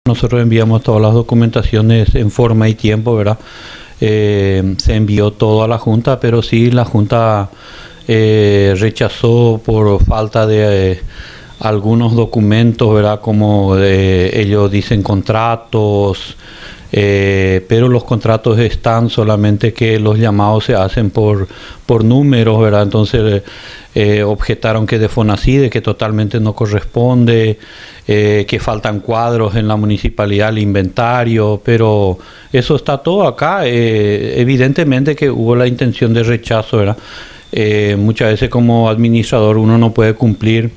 Nosotros enviamos todas las documentaciones en forma y tiempo, ¿verdad? Se envió todo a la Junta, pero sí la Junta rechazó por falta de algunos documentos, ¿verdad? Como ellos dicen contratos, pero los contratos están, solamente que los llamados se hacen por números, ¿verdad? Entonces objetaron que de Fonacide, que totalmente no corresponde, que faltan cuadros en la municipalidad, el inventario, pero eso está todo acá. Evidentemente que hubo la intención de rechazo, ¿verdad? Muchas veces como administrador uno no puede cumplir.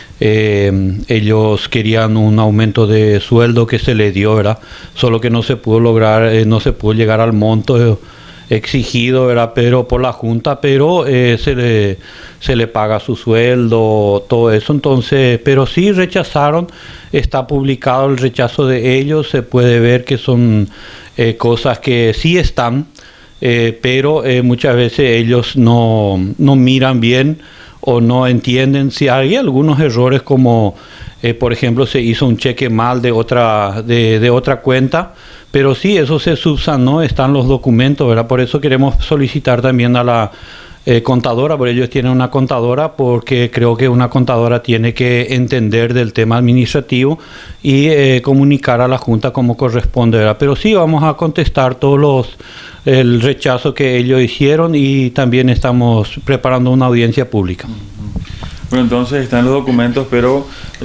Ellos querían un aumento de sueldo que se le dio, ¿verdad? Solo que no se pudo lograr, no se pudo llegar al monto exigido, ¿verdad? Pero por la Junta, pero se le paga su sueldo, todo eso. Entonces, pero sí rechazaron, está publicado el rechazo de ellos, se puede ver que son cosas que sí están, pero muchas veces ellos no miran bien o no entienden. Si hay algunos errores, como por ejemplo se hizo un cheque mal de otra cuenta, pero sí, eso se subsanó, están los documentos, ¿verdad? Por eso queremos solicitar también a la contadora, porque ellos tienen una contadora, porque creo que una contadora tiene que entender del tema administrativo y comunicar a la Junta como corresponde, ¿verdad? Pero sí, vamos a contestar el rechazo que ellos hicieron, y también estamos preparando una audiencia pública. Bueno, entonces están los documentos, pero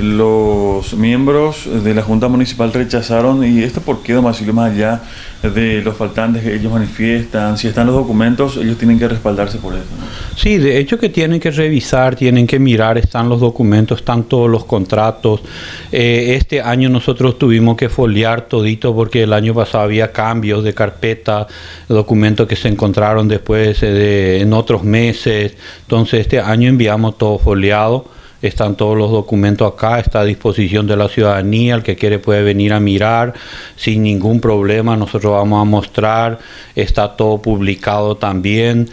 los miembros de la Junta Municipal rechazaron. ¿Y esto por qué, don Basilio, más allá de los faltantes que ellos manifiestan? Si están los documentos, ellos tienen que respaldarse por eso, ¿no? Sí, de hecho que tienen que revisar, tienen que mirar, están los documentos, están todos los contratos. Este año nosotros tuvimos que foliar todito, porque el año pasado había cambios de carpeta, documentos que se encontraron después en otros meses. Entonces este año enviamos todo foliado. Están todos los documentos acá, está a disposición de la ciudadanía. El que quiere puede venir a mirar sin ningún problema. Nosotros vamos a mostrar, está todo publicado también.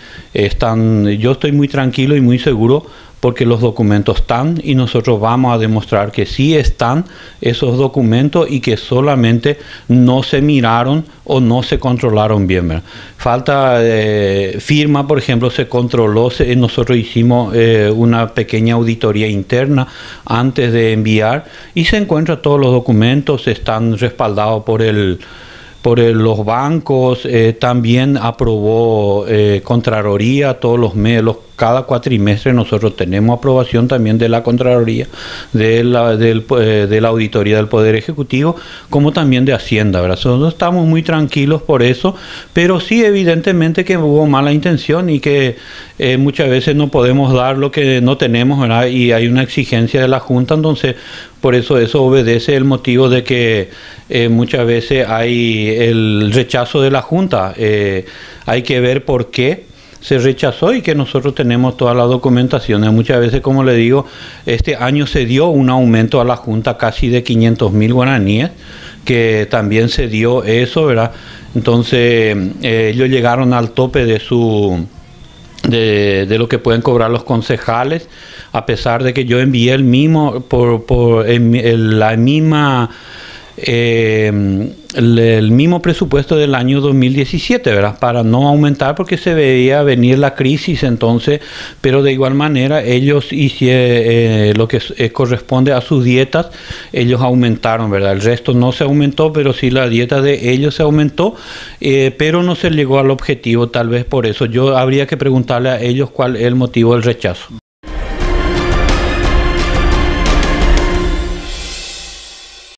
Yo estoy muy tranquilo y muy seguro, porque los documentos están, y nosotros vamos a demostrar que sí están esos documentos y que solamente no se miraron o no se controlaron bien, ¿verdad? Falta firma, por ejemplo, se controló. Nosotros hicimos una pequeña auditoría interna antes de enviar, y se encuentran todos los documentos, están respaldados por los bancos. También aprobó Contraloría todos los meses, cada cuatrimestre nosotros tenemos aprobación también de la Contraloría, de la Auditoría del Poder Ejecutivo, como también de Hacienda, ¿verdad? Nosotros estamos muy tranquilos por eso, pero sí, evidentemente que hubo mala intención, y que muchas veces no podemos dar lo que no tenemos, ¿verdad? Y hay una exigencia de la Junta. Entonces por eso obedece el motivo de que muchas veces hay el rechazo de la Junta. Hay que ver por qué se rechazó, y que nosotros tenemos todas las documentaciones. Muchas veces, como le digo, este año se dio un aumento a la Junta casi de 500.000 guaraníes, que también se dio eso, ¿verdad? Entonces ellos llegaron al tope de lo que pueden cobrar los concejales, a pesar de que yo envié el mismo el mismo presupuesto del año 2017, ¿verdad? Para no aumentar, porque se veía venir la crisis. Entonces, pero de igual manera ellos hicieron lo que corresponde a sus dietas, ellos aumentaron, ¿verdad? El resto no se aumentó, pero sí la dieta de ellos se aumentó, pero no se llegó al objetivo. Tal vez por eso habría que preguntarle a ellos cuál es el motivo del rechazo.